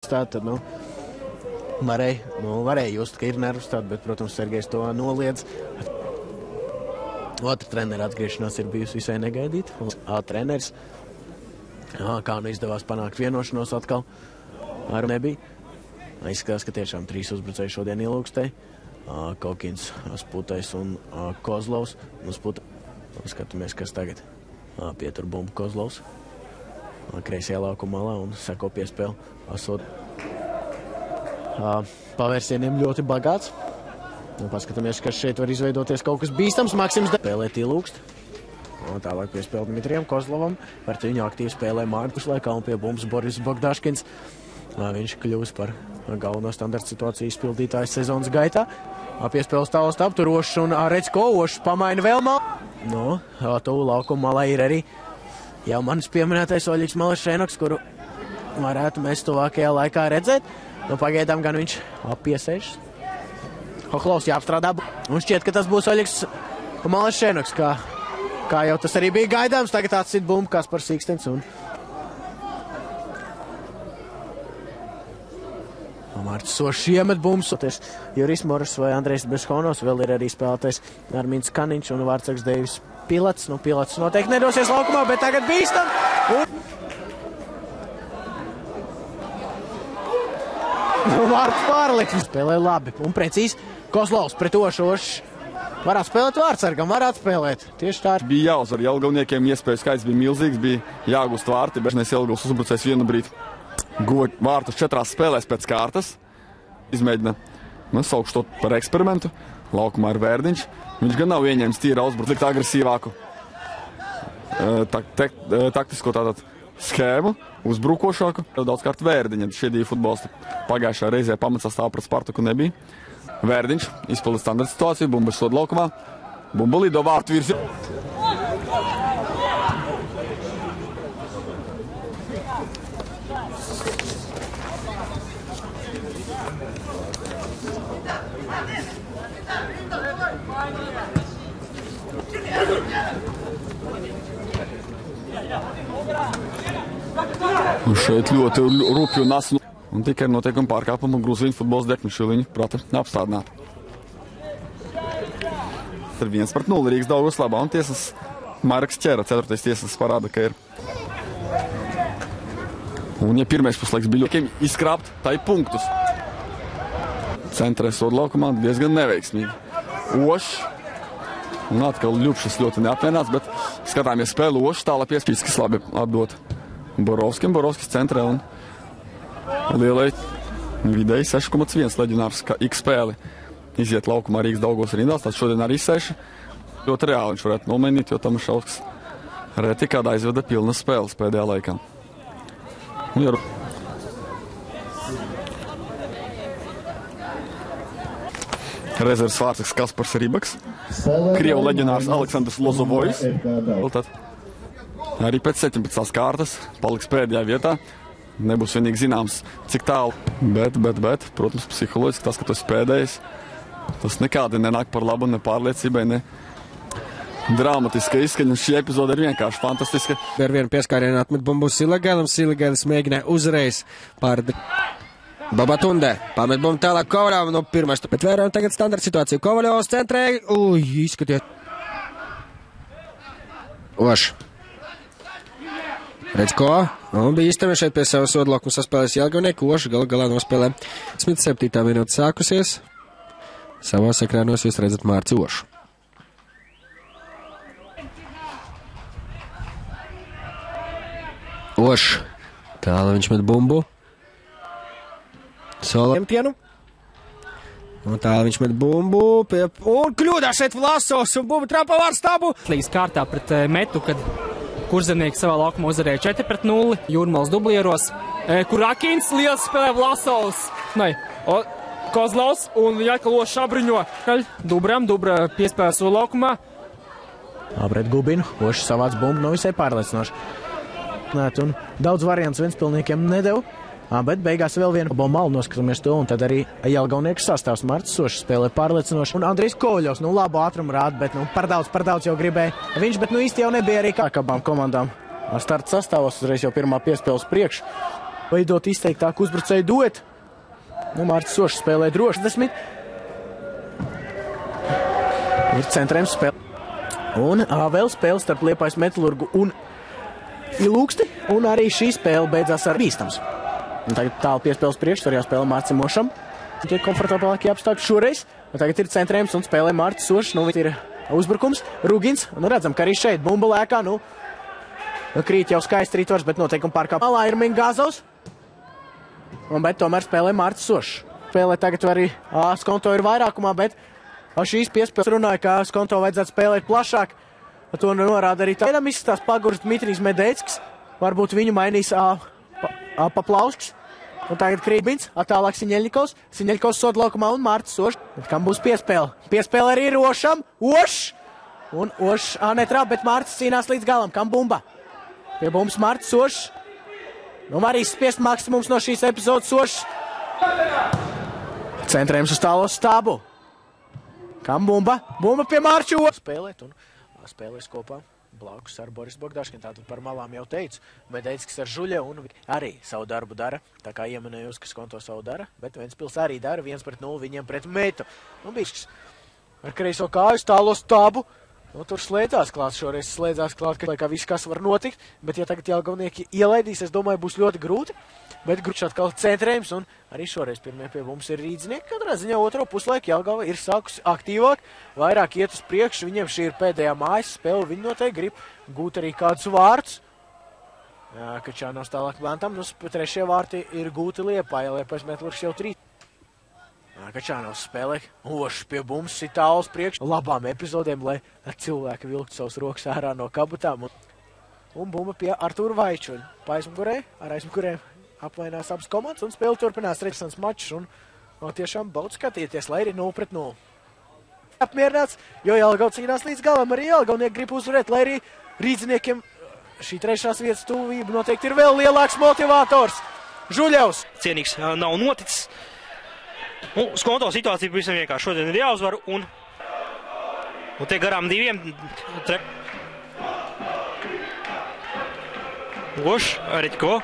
Tad, varēja just, ka ir nervustāti, bet, protams, Sergejs to noliedz. Otra trenera atgriešanās ir bijusi visai negaidīta. Treneris, kā nu izdevās panākt vienošanos atkal, ar nebija. Izskatās, ka tiešām 3 uzbrucēji šodien ielūgstēji. Kokins, Sputais un Kozlovs. Skatāmies, kas tagad. Pietur bumbu Kozlovs. Kreisajā laukuma malā un seko piespēli. Pavērsieniem ļoti bagāts. Paskatāmies, kas šeit var izveidoties kaut kas bīstams. Maksims spēlēt ielūgst. Tālāk piespēle Dmitrijam Kozlovam. Par viņu aktīvi spēlē Mārkus laikā un pie bumbas Boris Bogdaškins. Viņš kļūs par galveno standarta situāciju izpildītājs sezonas gaitā. Piespēles tālāk tur Ošs un Recko. Ošs pamaina vēl malu. Tuvu laukuma malā ir arī jau manis pieminētais Oļiks Malešēnoks, kuru varētu mēs tuvākajā laikā redzēt. Pagaidām gan viņš piesēžas. Hoklovs jāapstrādā. Un šķiet, ka tas būs Oļiks Malešēnoks, kā jau tas arī bija gaidāms. Tagad atsit bumbu Kaspars Sīkstens un Mārcis Ošs iemet bumbas. Juris Moras vai Andrejs Beshonovs. Vēl ir arī spēlētais Armīns Kaniņš un vārdsargs Deivis Pilats. Pilats noteikti nedosies laukumā, bet tagad bīstam. Vārds pārliksnis. Spēlē labi un precīzi. Kozlovs pret Ošu. Varētu spēlēt vārdsargam, varētu spēlēt. Tieši tā. Bija jāuzvar Jelgavniekiem, iespēju skaits bija milzīgs, bija jāgūst vārti, bet Jelgavs uzbrucējs vienu brīdi guva vārtus 4 spēlēs pēc kārtas. Izmēģina, saukšu to par eksperimentu. Laukumā ir Vērdiņš. Viņš gan nav ieņēmis tīra uzbrukt, likt agresīvāku taktisko tātad schēmu, uzbrukošāku. Daudzkārt Vērdiņa. Šie 2 futbolisti pagājušā reizē pamatsastāvā pret Spartaku nebija. Vērdiņš izpilda standarta situāciju, bumba soda laukumā. Bumba lido vārtu virzi. Un šeit ļoti rupju un asu. Un tikai ar noteikumu pārkāpumu Grūziņu futbols Dekņu Šiliņu prata apstādināt. Ar 1-0 Rīgas Daugavas labā un tiesas Marks ķera. 4. tiesas parāda, ka ir. Un ja pirmais puslaiks bija ļoti izkrāpt, tā ir punktus. Centrē soda laukumā diezgan neveiksmīgi. Ošs. Un atkal Ļupšas ļoti neapvienāts, bet skatāmies spēli Ošs tālāk piespīskas labi atdot Borovskim. Borovskis centrē un lielai vidēji 6,1 leģionārs X spēli iziet laukumā Rīgas Daugavas rindās. Tāds šodien arī 6. Ļoti reāli viņš varētu nomainīt, jo Tamašausks reti kādā aizveda pilnas spēles pēdējā laikā. Rezerves vārdsargs Kaspars Ribaks. Krievu leģionārs Aleksandrs Lozovojs. Arī pēc 17. kārtas paliks pēdējā vietā. Nebūs vienīgi zināms, cik tālu. Bet, protams, psiholoģiski tas, ka tu esi pēdējais, tas nekādi nenāk par labu ne pārliecībai, ne dramatiska izskaņa. Šī epizode ir vienkārši fantastiska. Ar vienu pieskārienu atmet bumbu Silegēlam. Silegēlis mēģināja uzreiz pār Babatundē. Pamet bumbu tālāk Kovaļovam. Pirmais. Bet vērojam tagad standarta situāciju. Kovaļovs centrē. Izskatiet. Ošs. Redz ko? Bija īstenībā šeit pie savas sodlaukuma saspēlēs Jelgavnieku. Ošs galā nospēlē. 7. minūte sākusies. Savās ekrānos jūs redzat Mārci Ošu. Ošs. Tālāk viņš met bumbu. Solo pienu. Un tālāk viņš met bumbu. Un kļūdā šeit Vlasovs un bumbu trāpā vārdstābu. Līdz kārtā pret Metu, kad Kurzemnieki savā laukumā uzvarēja 4-0. Jūrmals dublieros. Kur Akins liels spēlē Vlasovs. Kozlovs un Jākalošs abriņo. Dubra piespēlē savu laukumā. Pret Gubinu. Ošs savāc bumbu visai pārliecinoši. Un daudz variants Ventspilniekiem nedeva, bet beigās vēl vienu malu noskatāmies to, un tad arī Jelgavnieku sastāvs Mārcis Ošs spēlē pārliecinoši. Un Andrijs Kovaļovs, labu ātrumu rāda, bet par daudz jau gribēja viņš, bet īsti jau nebija arī kā abām komandām. Starta sastāvos uzreiz jau pirmā piespēles priekš. veidot izteiktāku uzbrucēju duetu. Nu, Mārcis Sošs spēlē droši 10. Ir centrējums spēle. Un vēl spēle starp Liepājas Metalurgu un Ilūksti. Un arī šī spēle beidzās ar bīstams. Un tagad tālu piespēles priekšsvarā spēlē Mārcim Mošam. Tiek komfortablākie apstākļi šoreiz. Un tagad ir centrējums un spēlē Mārcis Sošs. Nu, ir uzbrukums. Rugins. Nu, redzam, ka arī šeit bumba lēkā. Nu, krīt jau skaisti rītvars, bet noteikumi pārkāp. Malā ir Mingāzovs. Bet tomēr spēlē Mārcis Sošs. Spēlē tagad arī Skonto ir vairākumā, bet šīs piespēles runāja, ka Skonto vajadzētu spēlēt plašāk. To norāda arī tā. Vienam izskatās Pagurs Dmitrijs Medeickis. Varbūt viņu mainīs Paplausks. Un tagad Krībins, tālāk Siņeļņikovs. Siņeļņikovs soda laukumā un Mārcis Sošs. Bet kam būs piespēle? Piespēle arī ir Ošam. Ošs! Un Ošs netrāp, bet Mārcis cīnās līdz galam. Kam bumba? Pie bumbas Mārcis Sošs. Nu, var izspiest maksimums no šīs epizodes Sošs. Centrējums uz tālo stābu. Kam bumba? Bumba pie Mārču. Spēlēt un spēlēs kopā blakus ar Boris Bogdaškinu. Tātad par malām jau teicu. Medeickis ar Žuļa un arī savu darbu dara. Tā kā iemanējos, ka Skonto savu dara. Bet Ventspils arī dara 1-0 viņiem pret Meitu. Nu, bišķis ar kreiso kāju tālo stābu. Nu, tur slēdzās klāt, šoreiz slēdzās klāt, ka viss kas var notikt, bet ja tagad Jelgavnieki ielaidīs, es domāju, būs ļoti grūti, bet grūti atkal centrējums, un arī šoreiz pirmie pie mums ir Rīdznieki, katrā ziņā otro puslaiku Jelgava ir sākusi aktīvāk, vairāk iet uz priekšu, viņiem šī ir pēdējā mājas spēle, viņi noteikti grib gūt arī kādus vārdus. Jā, Kačānos tālāk Vantam, nu, trešie vārti ir gūti Liepājai, Liepājas Metalurgs jau 3. Kačānos spēlē, Ošs pie bumbas sit tāls priekš, labām epizodēm, lai cilvēki vilktu savus rokas ārā no kabutām. Un bumba pie Artūra Vaičuļa. Pa aizmugurē, ar aizmugurēm apvainās abas komandas un spēle turpinās reizes mačs. Un tiešām baudz skatīties, lai ir 0-0. Apmierināts, jo Jelgava cīnās līdz galam, arī Jelgavnieki grib uzvarēt, lai arī Rīdziniekiem šī trešās vietas tuvība noteikti ir vēl lielāks motivators. Žuļevs. Cienīgs nav noticis. Skonto situācija pavisam vienkārši šodien ir jāuzvar un te garām diviem. Ošs, Reķko.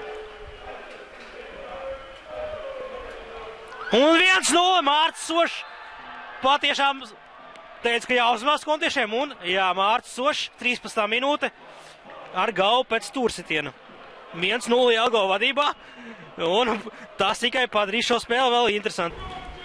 Un 1-0 Mārcis Sošs. Patiešām teica, ka jāuzmās skontiešiem. Un jā, Mārcis Sošs, 13. minūte ar galvu pēc tursitiena. 1-0 Jelgava vadībā. Un tas tikai padarīs šo spēli vēl interesanti.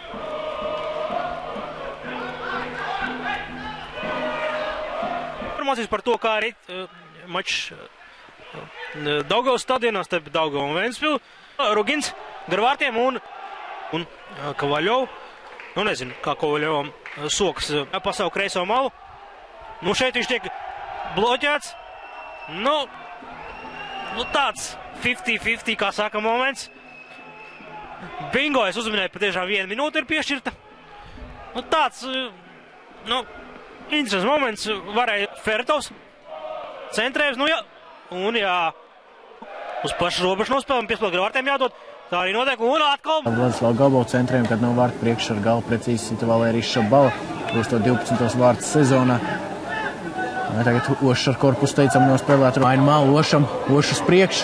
Informācijas par to, kā arī mačs Daugavas stadionā starp Daugavu un Ventspilu. Rugins gar vārtiem un Kovaļov. Nu nezinu, kā Kovaļovam sokas pa savu kreiso malu. Nu šeit viņš tiek bloķēts. Nu tāds 50-50, kā saka, moments. Bingo, es uzminēju, patiešām 1 minūte ir piešķirta. Nu, tāds, interesants moments. Varēja Fertovs. Centrējums, un jā, uz pašu robežu nospēlēm, piespēlēt gar vārtiem jādod. Tā arī notiek, un atkal. Vladislav Gabo centrējumu, kad nav vārtu priekš ar galu precīzi sita Valērijas Šabala. Būs to 12. vārtu sezonā. Tagad Ošs ar korpusu teicam nospēlēt Ainu malu Ošam, Ošs priekš.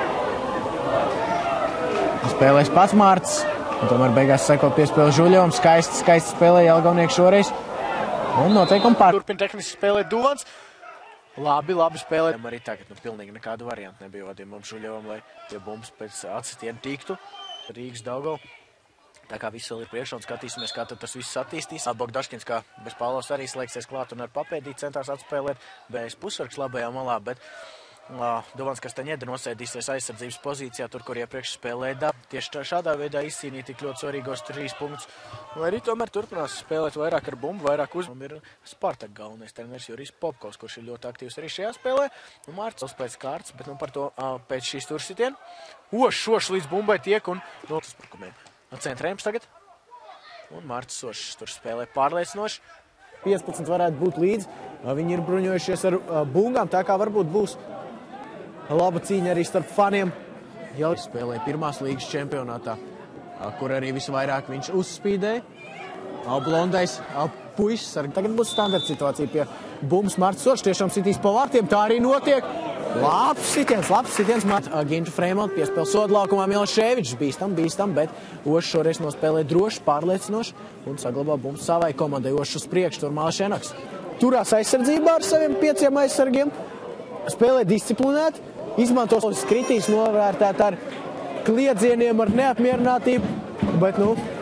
Spēlēs pats Mārcis, un tomēr beigās seko piespēle Žuļovam. Skaisti spēlē Jelgavnieki šoreiz. Un noteikumi pār. Turpin tehniski spēlēt Duvans. Labi spēlē. Arī tagad pilnīgi nekādu variantu nebija vadījumam Žuļovam, lai pie bumbas pēc atsitiena tiktu. Rīgas Daugava. Tā kā viss vēl ir priekšā un skatīsimies, kā tad tas viss attīstīs. Bogdaškins, kā bez Pāvlos arī slēgsies klāt un ar papēdīt centās atspēlēt bez pusvargs labajā malā, bet Duvans, kas te ņeda nosēdīsies aizsardzības pozīcijā, tur, kur iepriekš spēlēja. Tieši šādā veidā izcīnīt tik ļoti svarīgos 3 punktus. Vai arī tomēr turpinās spēlēt vairāk ar bumbu, vairāk uzmanību. Ir Spartak galvenais treneris Jurijs Popkovs, kurš ir ļoti aktīvs arī šajā spēlē. Mārcis pēc kārtas, bet par to pēc šīs tursitiena. Ošs līdz bumbai tiek un notas uzbrukumiem. Centrējums tagad. Un Mārcis Sošs tur spēlē pārliecinoši. 15 varētu būt līdz. Viņi ir bruņojušies ar bungām, tā kā varbūt būs laba cīņa arī starp faniem. Jau spēlēja pirmās līgas čempionātā, kur arī visvairāk viņš uzspīdēja. Blondais puisis. Tagad būs standarta situācija pie bumbas. Marts Ošs tiešām sitīs pa vārtiem. Tā arī notiek. Labs sitiens. Gintu Freimont piespēl sodlaukumā Miloševičs. Bīstam, bet Ošs šoreiz nospēlē droši, pārliecinoši un saglabā bumbu savai komandai. Ošs uz priekšu, tur Malšenoks. Turās aizsardzībā ar saviem 5 aizsargiem. Spēlē disciplinēt. Izmanto skritīs novērtēt ar kliedzieniem, ar neapmierinātību. Bet,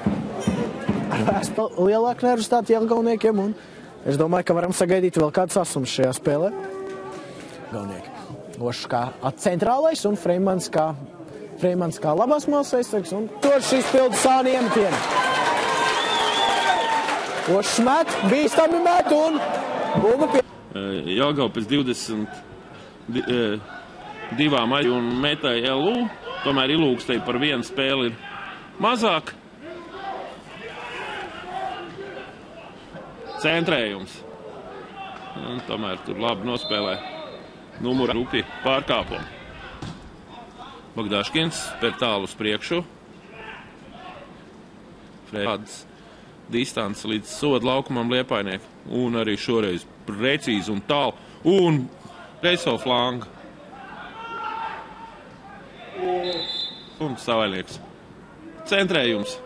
lielāka nervozitāte Jelgavniekiem, un es domāju, ka varam sagaidīt vēl kādu sasumu šajā spēlē. Jelgavnieki. Ošs kā centrālais un Freimans kā labās malas aizsargs, un tur šis pildu sāni iemetieni. Ošs met, bīstami met, un bumba pie... Jelgava pēc 22 maļu un metāja LU, tomēr Ilūkstei par vienu spēli ir mazāk. Centrējums. Un tomēr tur labi nospēlē numura rupi pārkāpumu. Bogdaškins spēr tālu uz priekšu. Frēds distance līdz soda laukumam Liepājnieku. Un arī šoreiz precīzi un tālu. Un reiso flangu. Un Savaļnieks. Centrējums.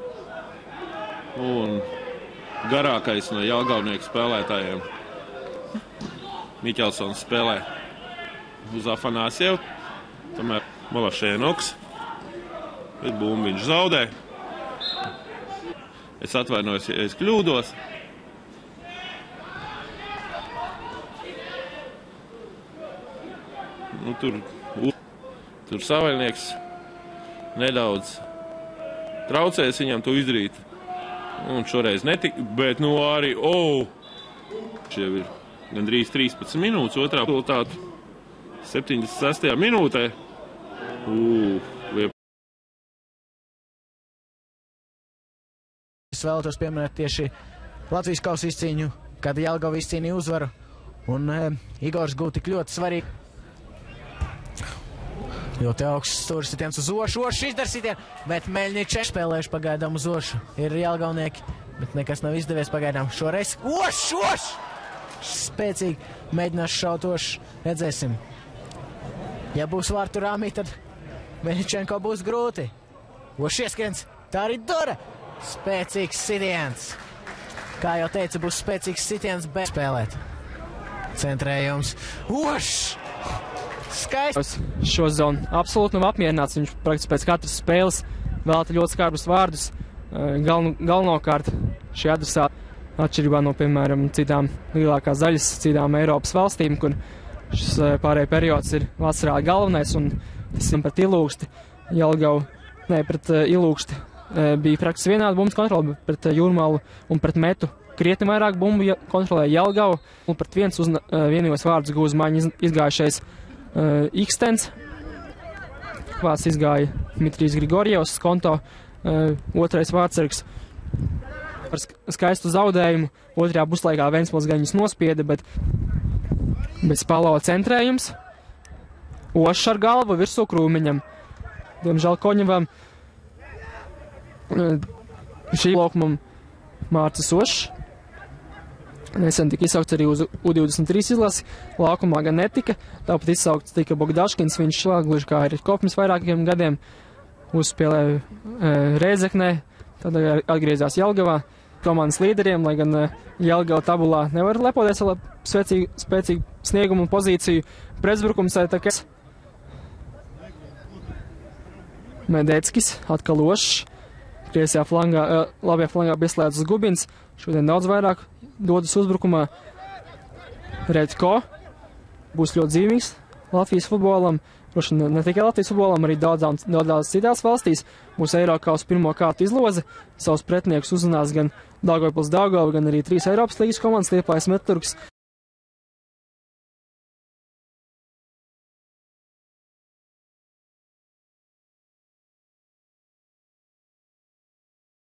Un garākais no Jelgavnieku spēlētājiem. Miķelsons spēlē uz Afanāsievu. Tomēr Malašēnoks. Bet bumbu viņš zaudē. Es atvainojos, ja es kļūdos. Tur Savaļnieks nedaudz traucēs viņam to izdarīt. Un šoreiz netika, bet arī, šie ir gandrīz 13 minūtes, otrā rezultātu 76. minūtē. Es vēlētos pieminēt tieši Latvijas kausa izcīņu, kad Jelgava izcīnīja uzvaru, un Igors gūta tik ļoti svarīgi. Ļoti augsts stūris sitiens uz Ošu. Ošs izdara sitienu, bet Meļņičs spēlējuši pagaidām uz Ošu. Ir Jelgavnieki, bet nekas nav izdevies pagaidām. Šoreiz Ošs! Spēcīgi mēģinās šaut Ošs. Redzēsim. Ja būs vārtu rāmī, tad Meļņičenko būs grūti. Ošs ieskriens, tā arī dara. Spēcīgs sitiens. Kā jau teicu, būs spēcīgs sitiens, bet spēlēt. Centrējums. Ošs! Skaists. Šo zonu absolūti nav apmierināts. Viņš praktiski pēc katras spēles vēlta ļoti skarbus vārdus. Galvenokārt šī adresāta atšķirībā no, piemēram, citām lielākās daļas, citām Eiropas valstīm, kur šis pārējais periods ir vasarā galvenais, un tas ir pret Ilūksti. Pret Ilūksti bija praktiski vienāda bumbas kontrola, bet pret Jūrmalu un pret Metu krietni vairāk bumbu kontrolēja Jelgava, un pret vienos vārdus gūs maiņu izgājušais Ikstens. Vārds izgāja Dmitrijs Grigorjevs, konto otrais vārdsargs par skaistu zaudējumu. Otrajā puslaikā Ventspils gan viņus nospieda, bet Spalo centrējums. Ošs ar galvu virsū Krūmiņam. Diemžēl Koņevam šī laukumam Mārcis Ošs. Nesen tika izsaukts arī uz U23 izlasi, laukumā gan netika, tāpat izsaukts tika Bogdaškins, viņš gluži kā ir kopums vairākiem gadiem, uzspēlēja Rēzeknē, tad atgriezās Jelgavā, komandas līderiem, lai gan Jelgava tabulā nevar lepoties ar spēcīgu sniegumu un pozīciju. Pretbrukums Takas. Medeckis, atkal Ošs, kreisajā flangā, labajā flangā pieslēdzas Gubins, šodien daudz vairāk dodas uzbrukumā. Redko būs ļoti dzīvīgs Latvijas futbolam, ne tikai Latvijas futbolam, arī daudzās citās valstīs. Būs Eirokaus pirmo kārtu izloze, savus pretiniekus uzrunās gan Daugavpils Daugava, gan arī 3 Eiropas līgas komandas, Liepājas Metalurgs.